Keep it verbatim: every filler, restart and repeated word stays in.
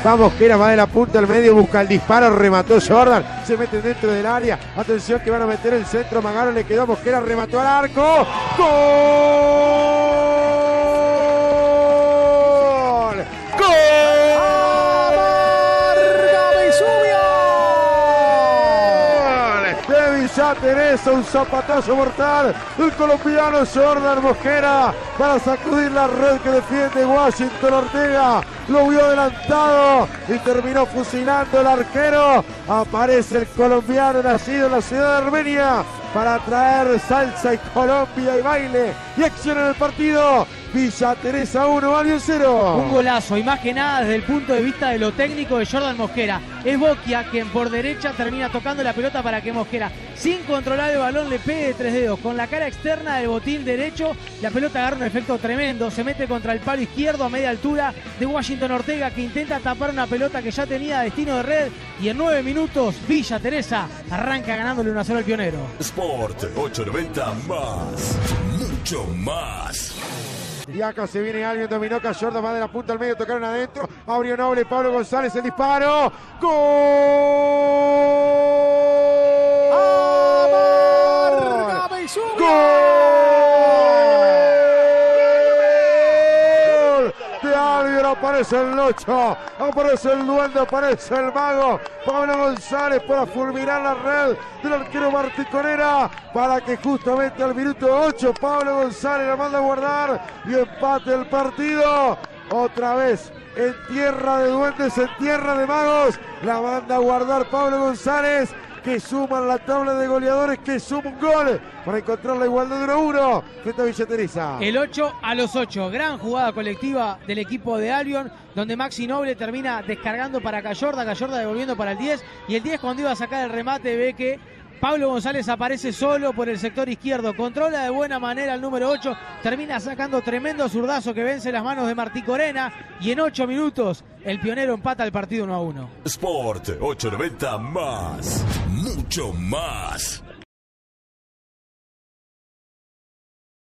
Va Mosquera, va de la punta al medio, busca el disparo, remató Jordan, se mete dentro del área. Atención que van a meter el centro, Magaro le quedó a Mosquera, remató al arco. ¡Gol! ¡Gol! De Villa Teresa, un zapatazo mortal del colombiano Jordan Mosquera para sacudir la red que defiende Washington Ortega. Lo vio adelantado y terminó fusilando el arquero. Aparece el colombiano nacido en la ciudad de Armenia para traer salsa y Colombia y baile y acción en el partido. Villa Teresa uno, Albion cero. Un golazo, y más que nada desde el punto de vista de lo técnico de Jordan Mosquera. Es Boquia quien por derecha termina tocando la pelota para que Mosquera, sin controlar el balón, le pegue de tres dedos. Con la cara externa del botín derecho, la pelota agarra un efecto tremendo. Se mete contra el palo izquierdo a media altura de Washington Ortega, que intenta tapar una pelota que ya tenía destino de red. Y en nueve minutos, Villa Teresa arranca ganándole una sola al Pionero. Sport ochocientos noventa más, mucho más. Y acá se viene alguien, dominó Jordan, va de la punta al medio, tocaron adentro. Abrió Noble, Pablo González, el disparo. ¡Gol! ¡Amarga Vesubio! ¡Gol! De Albion aparece el ocho, aparece el duende, aparece el mago. Pablo González para fulminar la red del arquero Marticonera, para que justamente al minuto ocho Pablo González la manda a guardar y empate el partido. Otra vez en tierra de duendes, en tierra de magos, la manda a guardar Pablo González, que suma la tabla de goleadores, que suma un gol para encontrar la igualdad de uno a uno frente a Villa Teresa. El ocho a los ocho, gran jugada colectiva del equipo de Albion, donde Maxi Noble termina descargando para Cayorda, Cayorda devolviendo para el diez, y el diez cuando iba a sacar el remate ve que Pablo González aparece solo por el sector izquierdo, controla de buena manera el número ocho, termina sacando tremendo zurdazo que vence las manos de Marticorena, y en ocho minutos el Pionero empata el partido uno a uno. Sport ochocientos noventa más, mucho más.